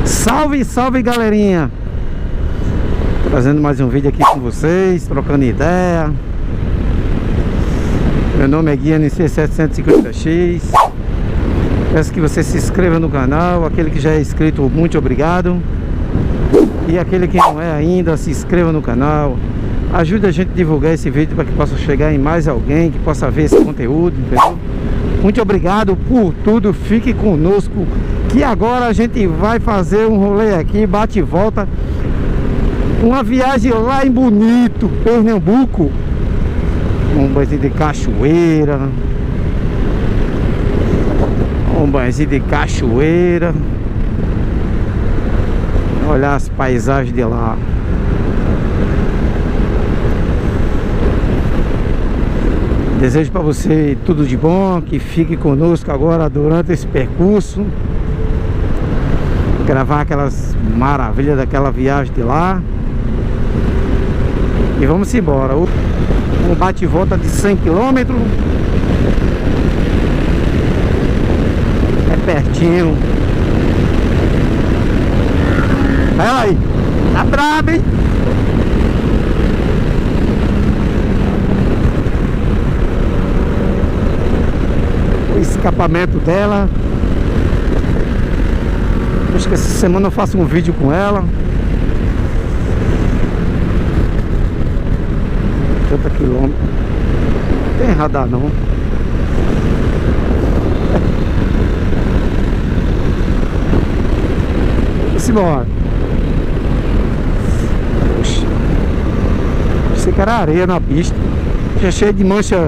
Salve, salve, galerinha! Trazendo mais um vídeo aqui com vocês, trocando ideia. Meu nome é Gui NC750X. Peço que você se inscreva no canal. Aquele que já é inscrito, muito obrigado. E aquele que não é ainda, se inscreva no canal. Ajude a gente a divulgar esse vídeo para que possa chegar em mais alguém que possa ver esse conteúdo, entendeu? Muito obrigado por tudo. Fique conosco, que agora a gente vai fazer um rolê aqui, bate e volta. Uma viagem lá em Bonito, Pernambuco. Um banhozinho de cachoeira. Um banhozinho de cachoeira. Olhar as paisagens de lá. Desejo para você tudo de bom, que fique conosco agora durante esse percurso. Gravar aquelas maravilhas daquela viagem de lá. E vamos embora. Um bate e volta de 100 km. É pertinho. Olha aí. Tá brabo, hein? O escapamento dela. Acho que essa semana eu faço um vídeo com ela. 80 km. Não tem radar não. Vamos embora. Puxa. Pensei que era areia na pista. Já cheio de mancha.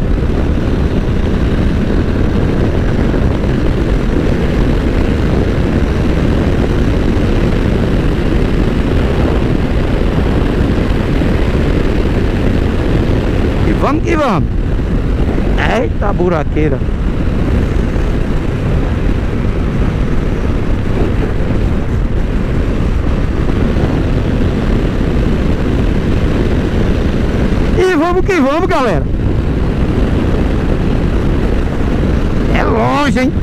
Vamos que vamos. Eita buraqueira. E vamos que vamos, galera. É longe, hein?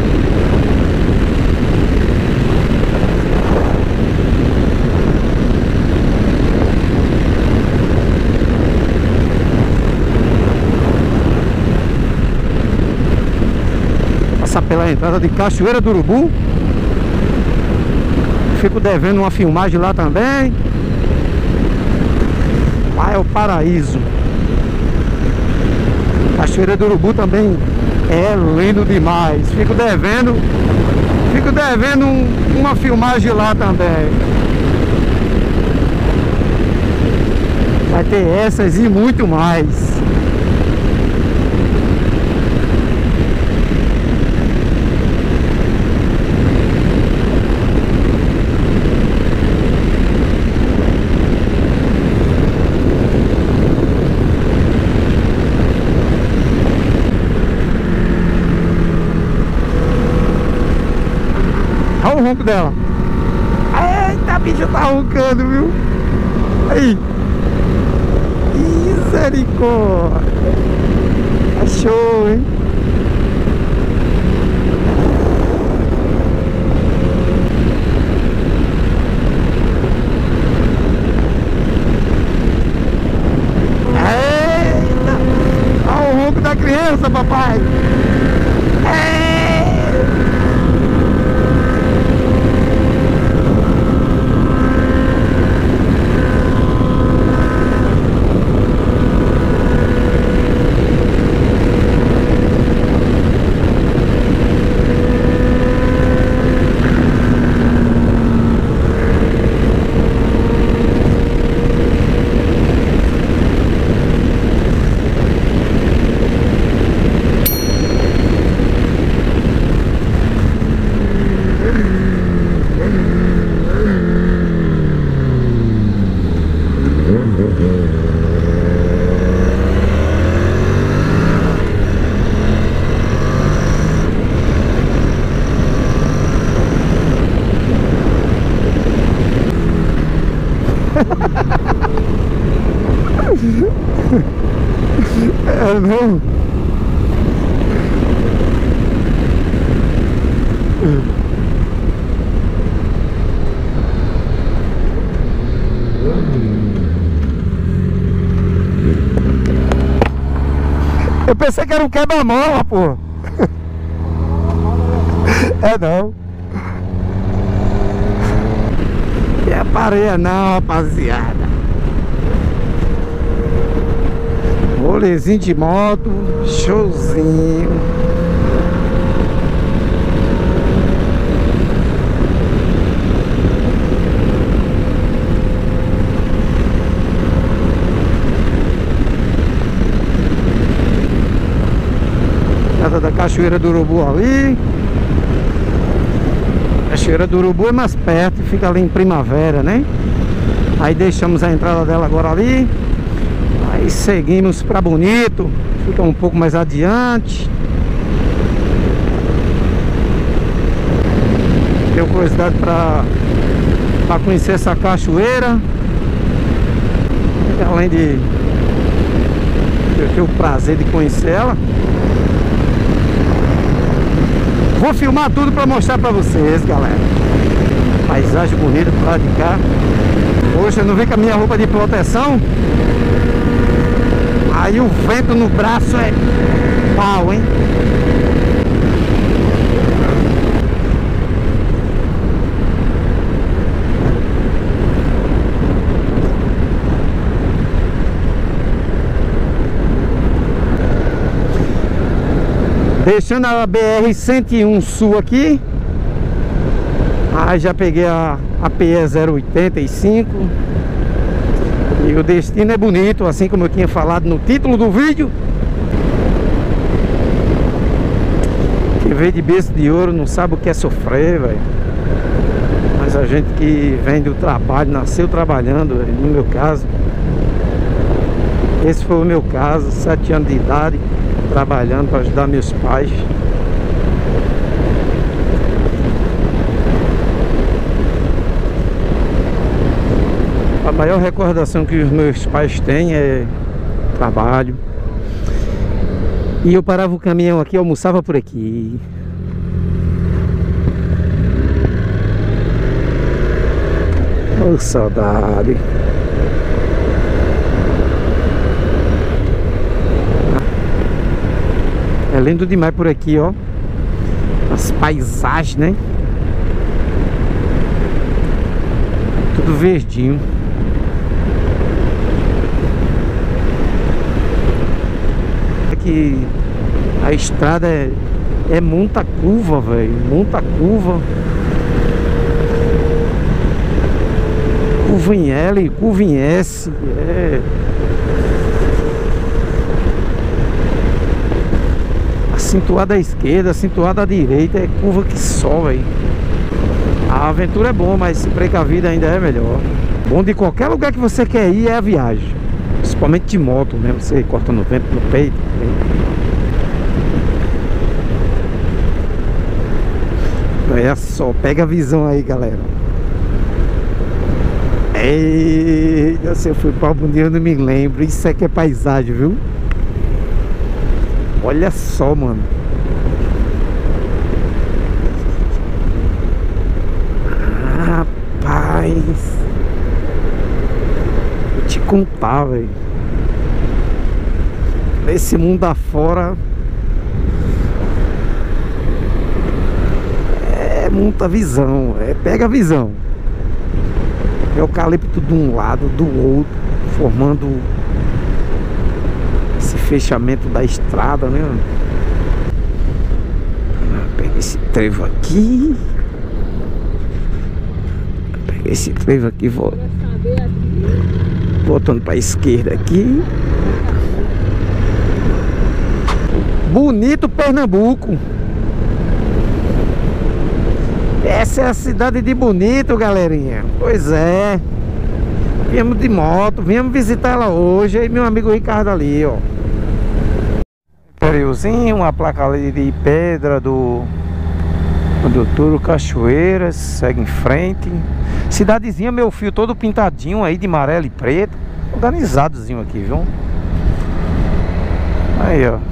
Pela entrada de Cachoeira do Urubu. Fico devendo uma filmagem lá também. Lá é o paraíso. Cachoeira do Urubu também é lindo demais. Fico devendo uma filmagem lá também. Vai ter essas e muito mais. Olha o ronco dela. Eita, a bicha tá roncando, viu? Aí. Misericórdia. É show, hein? Eita. Olha o ronco da criança, papai. É não. pensei que era um quebra-mola, pô. É não. E é pareia não, rapaziada. Rolezinho de moto, showzinho. Da Cachoeira do Urubu ali. Cachoeira do Urubu é mais perto, fica ali em Primavera, né? Aí deixamos a entrada dela agora ali. Aí seguimos para Bonito, fica um pouco mais adiante. Tenho curiosidade para conhecer essa cachoeira. Além de eu ter o prazer de conhecer ela. Vou filmar tudo para mostrar para vocês, galera. Paisagem bonita do lado de cá. Hoje eu não vim com a minha roupa de proteção. Aí o vento no braço é pau, hein? Deixando a BR-101 Sul aqui. Aí já peguei a PE 085. E o destino é bonito, assim como eu tinha falado no título do vídeo. Quem veio de berço de ouro não sabe o que é sofrer, velho. Mas a gente que vem do trabalho, nasceu trabalhando, véio, no meu caso. Esse foi o meu caso, 7 anos de idade, trabalhando para ajudar meus pais. A maior recordação que os meus pais têm é trabalho. E eu parava o caminhão aqui, almoçava por aqui. Oh, saudade. É lindo demais por aqui, ó. As paisagens, né? Tudo verdinho. Que a estrada é muita curva, velho. Muita curva. Curva em L, curva em S. Acentuada à esquerda, acentuada à direita. É curva que só, velho. A aventura é boa, mas se precavida ainda é melhor. Bom de qualquer lugar que você quer ir é a viagem. Principalmente de moto, né? Você corta no vento, no peito. Olha só, pega a visão aí, galera. Eita, se eu fui para algum dia eu não me lembro. Isso aqui é paisagem, viu? Olha só, mano. Rapaz, vou te contar, velho. Nesse mundo afora é muita visão, pega a visão. Eucalipto de um lado, do outro, formando esse fechamento da estrada, né? Pega esse trevo aqui. Pega esse trevo aqui, voltando para a esquerda aqui. Bonito, Pernambuco. Essa é a cidade de Bonito, galerinha. Pois é. Viemos de moto, viemos visitar ela hoje. E meu amigo Ricardo ali, ó. Interiorzinho, uma placa ali de pedra do Doutor Cachoeiras. Segue em frente. Cidadezinha, meu filho, todo pintadinho aí de amarelo e preto. Organizadozinho aqui, viu? Aí, ó.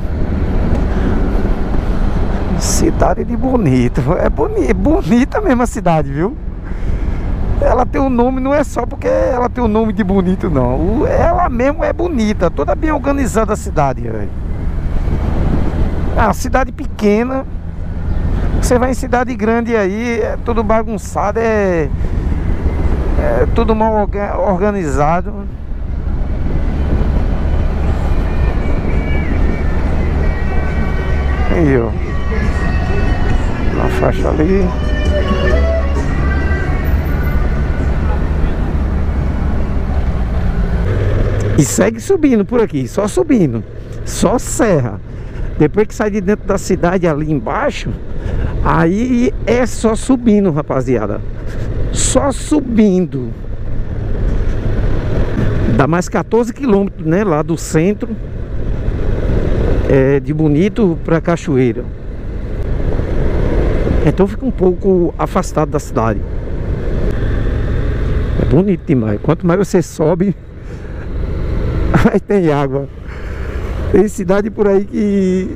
Cidade de Bonito. É bonita mesmo a cidade, viu? Ela tem um nome, não é só porque ela tem o nome de Bonito, não. Ela mesmo é bonita. Toda bem organizada a cidade, velho. Ah, cidade pequena. Você vai em cidade grande aí, é tudo bagunçado, é tudo mal organizado. Aí, ó, na faixa ali. E segue subindo por aqui, só subindo, só serra. Depois que sai de dentro da cidade ali embaixo, aí é só subindo, rapaziada. Só subindo. Dá mais 14 quilômetros, né, lá do centro de Bonito pra Cachoeira. Então fica um pouco afastado da cidade. É bonito demais. Quanto mais você sobe, aí tem água. Tem cidade por aí que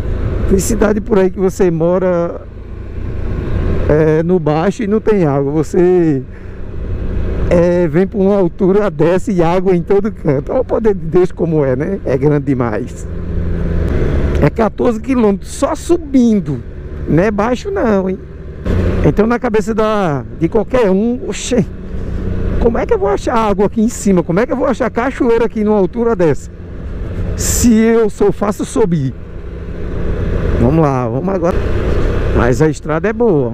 você mora no baixo e não tem água. Você vem por uma altura, desce e água em todo canto. Olha o poder de Deus como é, né? É grande demais. É 14 quilômetros só subindo. Não é baixo não, hein? Então na cabeça de qualquer um, oxê, como é que eu vou achar água aqui em cima? Como é que eu vou achar cachoeira aqui numa altura dessa? Se eu sou fácil subir. Vamos lá, vamos agora. Mas a estrada é boa.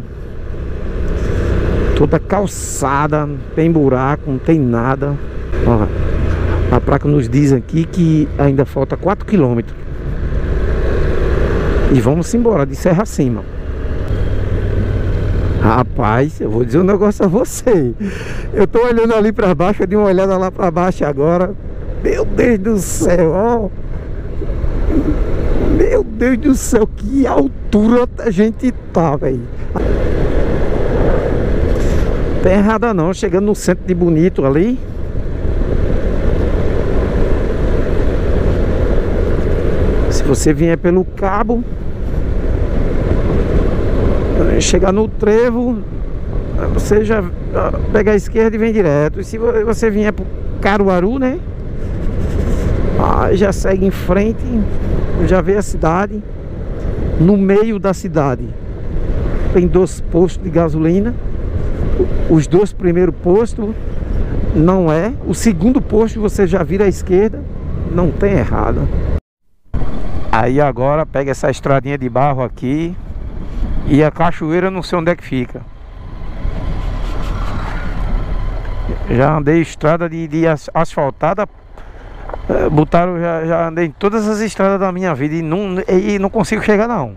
Toda calçada, não tem buraco, não tem nada. Ó, a placa nos diz aqui que ainda falta 4 quilômetros. E vamos embora de serra acima. Rapaz, eu vou dizer um negócio a você. Eu tô olhando ali pra baixo, eu dei uma olhada lá pra baixo agora. Meu Deus do céu, ó. Meu Deus do céu, que altura a gente tá, velho. Tem errada não, chegando no centro de Bonito ali. Se você vier pelo cabo, chegar no trevo, você já pega a esquerda e vem direto. E se você vier pro Caruaru, né, aí já segue em frente, já vê a cidade. No meio da cidade tem 2 postos de gasolina. Os 2 primeiros postos não é. O segundo posto você já vira à esquerda, não tem errado. Aí agora pega essa estradinha de barro aqui. E a cachoeira não sei onde é que fica. Já andei estrada de asfaltada. Botaram, já andei em todas as estradas da minha vida e não consigo chegar não.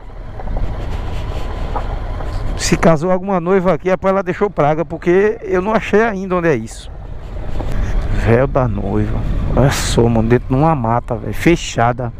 Se casou alguma noiva aqui, depois ela deixou praga, porque eu não achei ainda onde é isso. Véu da noiva. Olha só, mano, dentro de uma mata, velho, fechada.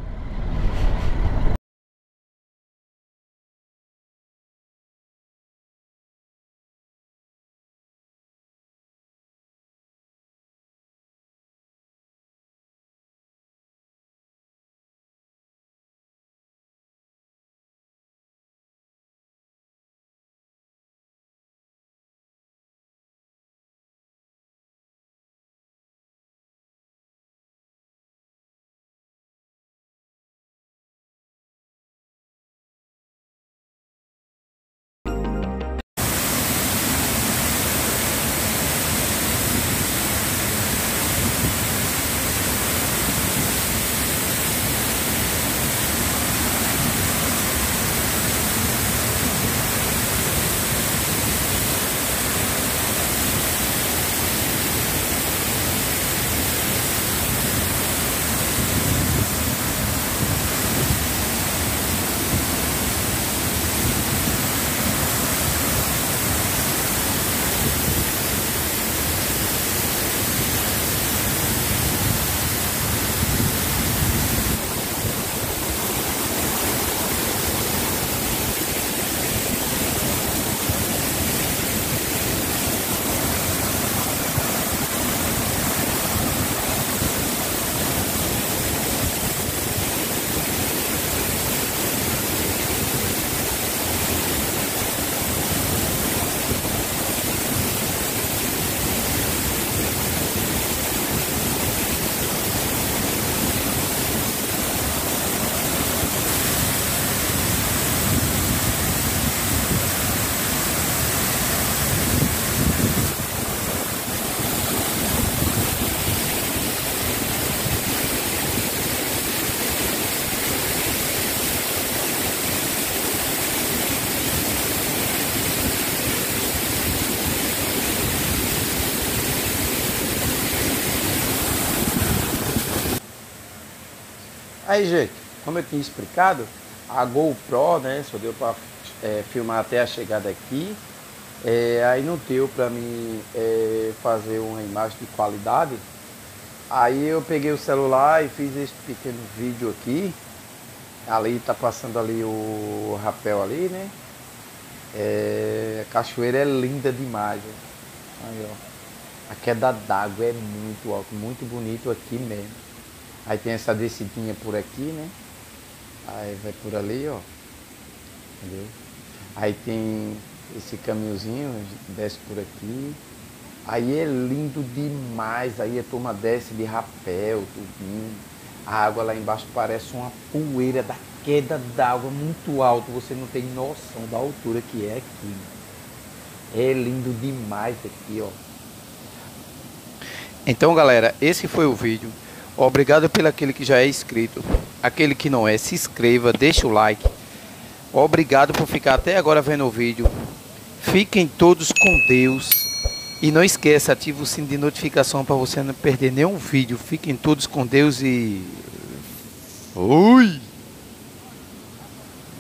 Aí, gente, como eu tinha explicado, a GoPro, né, só deu para filmar até a chegada aqui. Aí não deu para mim fazer uma imagem de qualidade. Aí eu peguei o celular e fiz esse pequeno vídeo aqui. Ali tá passando ali o rapel ali, né? A cachoeira é linda demais. Ó. Aí, ó. A queda d'água é muito alto, muito bonito aqui mesmo. Aí tem essa descidinha por aqui, né? Aí vai por ali, ó. Entendeu? Aí tem esse caminhozinho, desce por aqui. Aí é lindo demais. Aí a turma desce de rapel, tudinho. A água lá embaixo parece uma poeira da queda d'água muito alto. Você não tem noção da altura que é aqui. É lindo demais aqui, ó. Então, galera, esse foi o vídeo. Obrigado pelo aquele que já é inscrito. Aquele que não é, se inscreva, deixa o like. Obrigado por ficar até agora vendo o vídeo. Fiquem todos com Deus. E não esqueça, ative o sino de notificação para você não perder nenhum vídeo. Fiquem todos com Deus e... Fui!